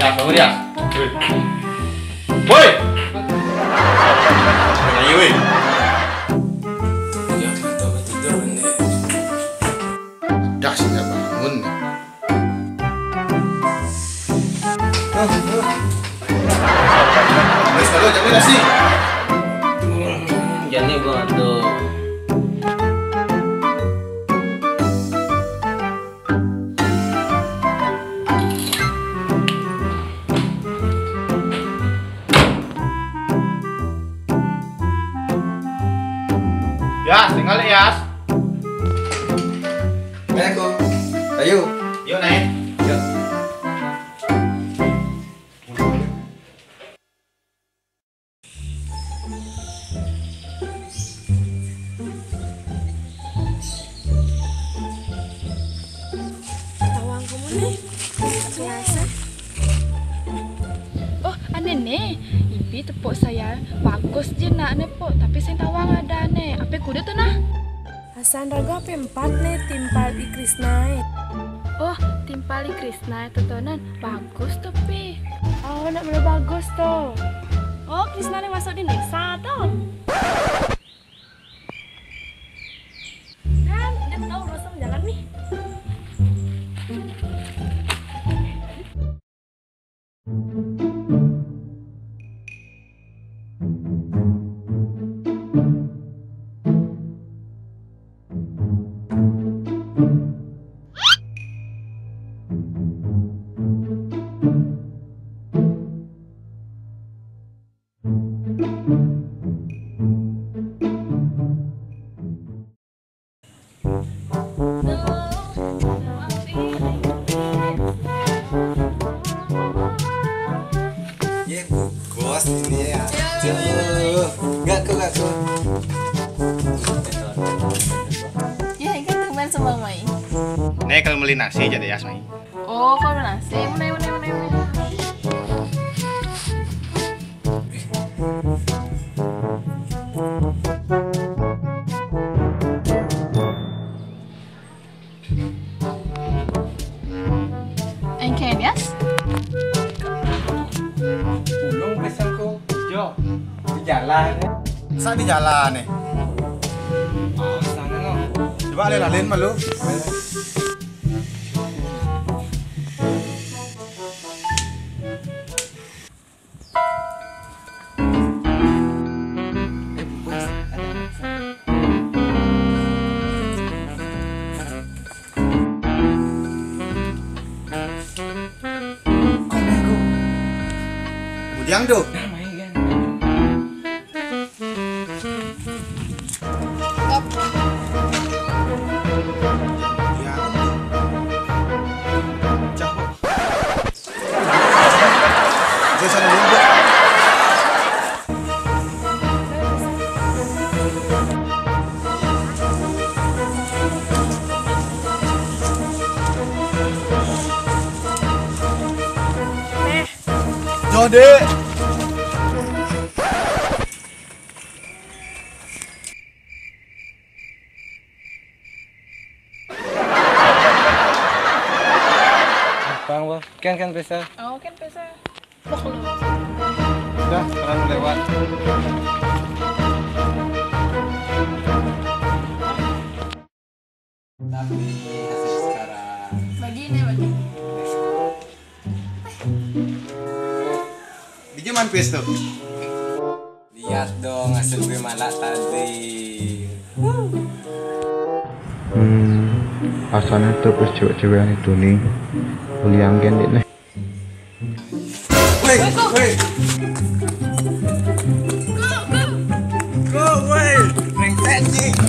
Ya, bangun ya. Woi. Ayo, woi. Ya, mantap tidur nih. Dah sih nggak bangun. Wes kalau jangan nasi. Jadi gua tuh. Ya, tinggal ya. Assalamualaikum. Ayo. Yuk naik. Yuk. Tawang kamu nih, biasa. Oh, aneh nih. Ibi tepuk saya bagus je nak nepuk, tapi saya tawang ada nih. Apa kuda tuh nah? Hasan Raga P4 nih timpal di Krisna. Oh, timpali Krisna tontonan bagus tuh pi. Oh, nak mana bagus tuh. Oh, Krisna nih masuk di Nesa tuh. Kan, dia tahu Rosem jalan nih. Ya, bos ini ya. Ngaku. Ya, kan teman sama Mai. Nih kalau beli nasi jadi ya, Mai. Oh, kau nasi. Mana. Engken ya? Ulung pesanku. Jo. Di jalan ya. Saat di jalan nih. Oh, sana no. Coba alin malu. Bos, ada. Kemudian tuh. Nah, main kan. Ya. Cakep. Saya sana lumba. Jode. Bang, bos. Kan bisa. Oh, kan bisa. Pokok lu. Udah, sekarang lewat. Tapi hasil sekarang. Bagi nih, bagi. Dijaman pes tuh. Lihat dong hasil gue malah tadi. Asalnya terus cewek-cewekan itu nih kuliah gendit nih. Woi. Go, woi. Brengsek sih.